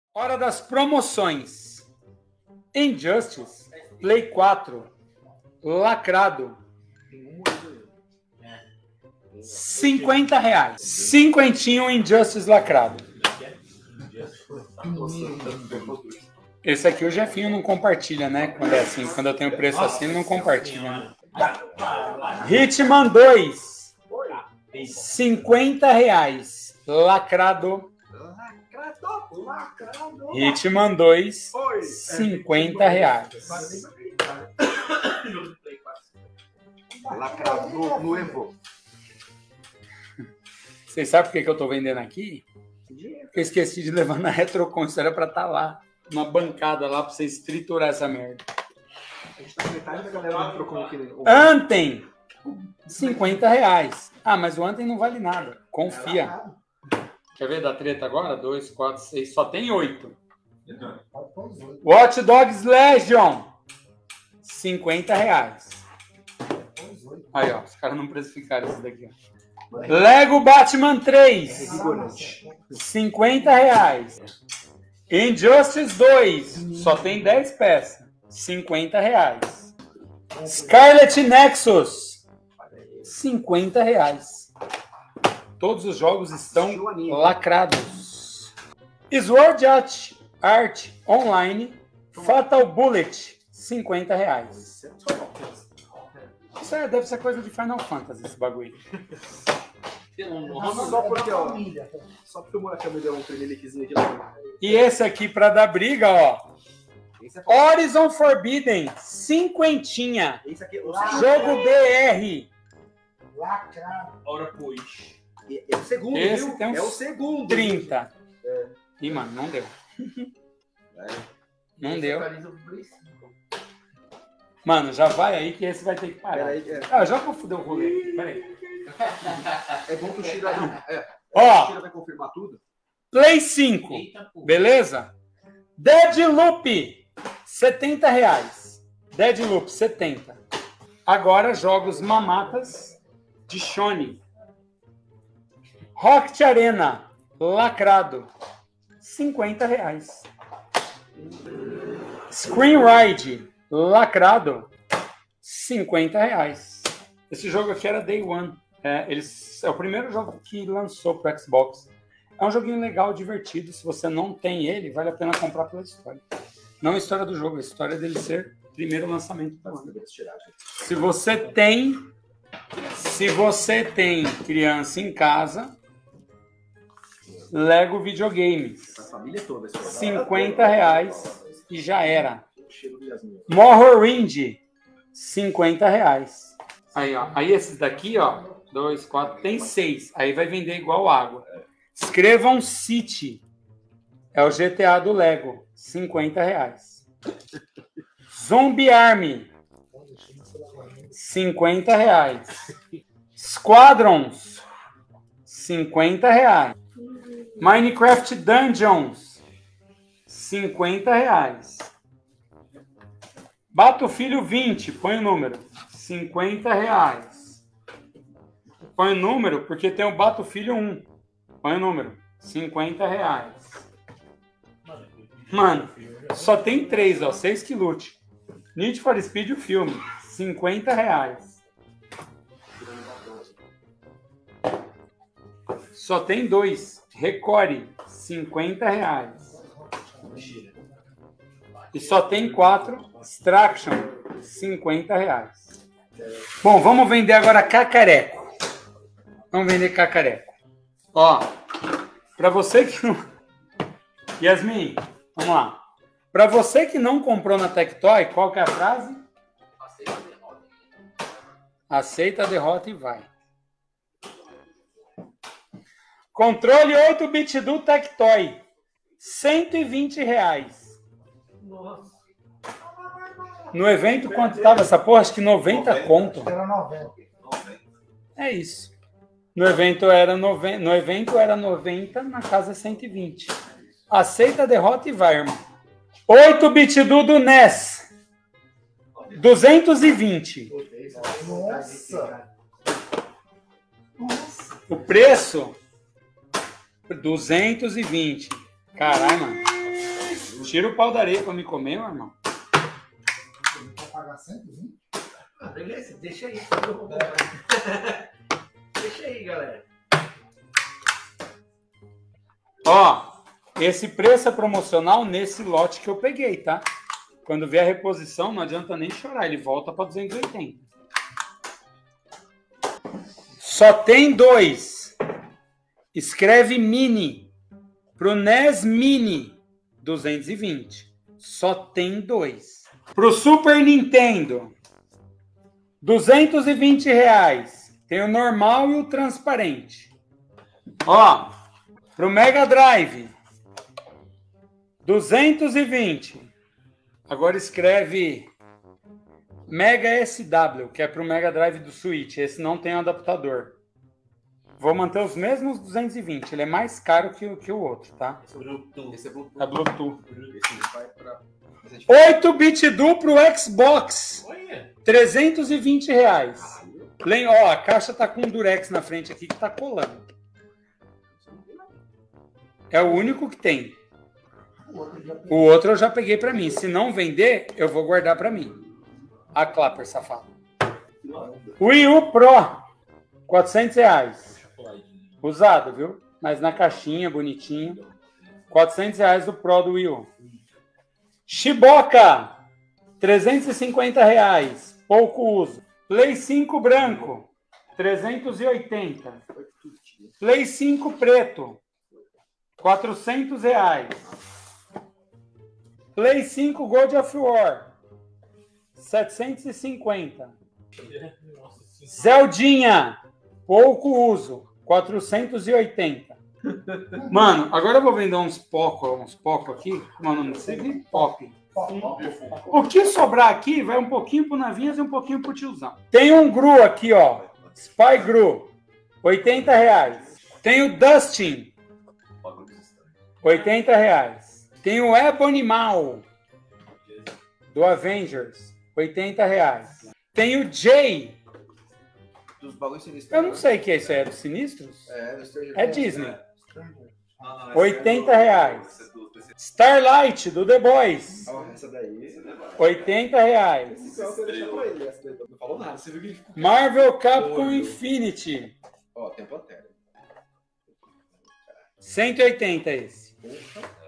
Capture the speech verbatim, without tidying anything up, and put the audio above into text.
Hora das promoções. Injustice, Play quatro, lacrado, cinquenta reais. Cinquentinho Injustice lacrado. Esse aqui o Jefinho não compartilha, né? Quando é assim, quando eu tenho preço assim, não compartilha. Né? Hitman dois, cinquenta reais, lacrado. Hitman dois, cinquenta reais. Lacrado no, no Evo. Vocês sabem por que, que eu tô vendendo aqui? Porque eu esqueci de levar na Retrocon. Isso era pra estar lá. Uma bancada lá pra vocês triturar essa merda. A gente tá com metade da galera da Retrocon aqui. Anthem, cinquenta reais. Ah, mas o Anthem não vale nada. Confia. Quer ver da treta agora? dois, quatro, seis. Só tem oito. Watch Dogs Legion, cinquenta reais. Aí, ó. Os caras não precificaram isso daqui, ó. Lego Batman três, cinquenta reais. Injustice dois, só tem dez peças, cinquenta reais. Scarlet Nexus, cinquenta reais. Todos os jogos estão lacrados. Sword Art, Art Online, Fatal Bullet, cinquenta reais. Isso é, deve ser coisa de Final Fantasy, esse bagulho. Só porque, ó, só porque o Murakami me deu um tremeliquezinho aqui. E esse aqui, pra dar briga, ó. Horizon Forbidden, cinquentinha. Esse aqui, Jogo B R. Lacrado. Ora, pois. É o segundo, Esse viu? tem uns É o segundo. trinta. É. Ih, mano, não deu. É. Não deu. Mano, já vai aí que esse vai ter que parar. Peraí, é. Ah, já vou foder o rolê. Peraí. É bom que o Shira, é, Ó. o Shira vai confirmar tudo. Play cinco. Beleza? Deadloop, setenta reais. Deadloop, setenta. Agora, jogos mamatas de Shone. Rocket Arena, lacrado, cinquenta reais. Screen Ride, lacrado, cinquenta reais. Esse jogo aqui era Day One. É, eles, é o primeiro jogo que lançou para o Xbox. É um joguinho legal, divertido. Se você não tem ele, vale a pena comprar pela história. Não a história do jogo, a história dele ser primeiro lançamento do ano. Se você tem, se você tem criança em casa, Lego Videogames, A família toda. cinquenta reais e já era. Morrowind, cinquenta reais. Aí, ó. Aí esses daqui, ó, dois, quatro, tem seis. Aí vai vender igual água. Escrevam City. É o G T A do Lego, cinquenta reais. Zombie Army, cinquenta reais. Squadrons, cinquenta reais. Minecraft Dungeons, cinquenta reais. Battlefield vinte, põe o número, cinquenta reais. Põe o número porque tem o Battlefield um. Põe o número, cinquenta reais. Mano, só tem três, ó, seis que lute. Need for Speed, o filme, cinquenta reais. Só tem dois, Recore, cinquenta reais. E só tem quatro, Extraction, cinquenta reais. Bom, vamos vender agora cacareco. Vamos vender cacareco. Ó, pra você que não... Yasmin, vamos lá. Pra você que não comprou na Tectoy, qual que é a frase? Aceita a derrota. Aceita a derrota e vai. Controle oito bit do Tectoy, cento e vinte reais. Nossa. No evento, quanto estava essa porra? Acho que noventa conto. Era noventa. É isso. No evento era noventa, no evento era noventa, na casa cento e vinte. Aceita a derrota e vai, irmão. oito bit do do N E S, duzentos e vinte. Nossa. Nossa. O preço, duzentos e vinte. Caralho, mano. tira o pau da areia pra me comer, meu irmão. Ele quer pagar cento e vinte? Ah, beleza, deixa aí. Deixa aí, galera. Ó, esse preço é promocional nesse lote que eu peguei, tá? Quando vier a reposição, não adianta nem chorar, ele volta para duzentos e oitenta. Só tem dois. Escreve Mini. Pro N E S Mini, duzentos e vinte. Só tem dois. Pro Super Nintendo, duzentos e vinte reais. Tem o normal e o transparente. Ó, pro Mega Drive, duzentos e vinte. Agora escreve Mega S W, que é pro Mega Drive do Switch. Esse não tem adaptador. Vou manter os mesmos duzentos e vinte. Ele é mais caro que, o- que o outro, tá? Esse é o Bluetooth. Esse é Bluetooth. É Bluetooth. Esse vai pra... oito bit duplo Xbox. Olha. trezentos e vinte reais. Lem- Ó, a caixa tá com um durex na frente aqui que tá colando. É o único que tem. O outro já O outro eu já peguei pra mim. Se não vender, eu vou guardar pra mim. A Clapper, safado. Wii U Pro. quatrocentos reais. Usado, viu? Mas na caixinha, bonitinho. quatrocentos reais o Pro do Wii U. Shiboka. trezentos e cinquenta reais. Pouco uso. Play cinco branco. trezentos e oitenta. Play cinco preto. quatrocentos reais. Play cinco God of War. setecentos e cinquenta. Zeldinha. Pouco uso. quatrocentos e oitenta. Mano, agora eu vou vender uns poco, uns poco aqui. Mano, não sei que pop. O que sobrar aqui vai um pouquinho pro Navinhas e um pouquinho pro tiozão. Tem um Gru aqui, ó. Spy Gru. oitenta reais. Tem o Dustin. oitenta reais. Tem o Ebonimal. Do Avengers. oitenta reais. Tem o Jay. Dos bagulhos sinistros. Eu não sei o que é isso aí. É dos Sinistros? É, do Stranger É Things. Disney. Não, não, oitenta reais. Starlight, do The Boys. Ó, essa daí... oitenta reais. Esse eu vou deixar pra ele. Essa daí não falou nada. Você viu que ele ficou... Marvel Capcom Infinity. Ó, tem a Pantera. cento e oitenta esse. Porra.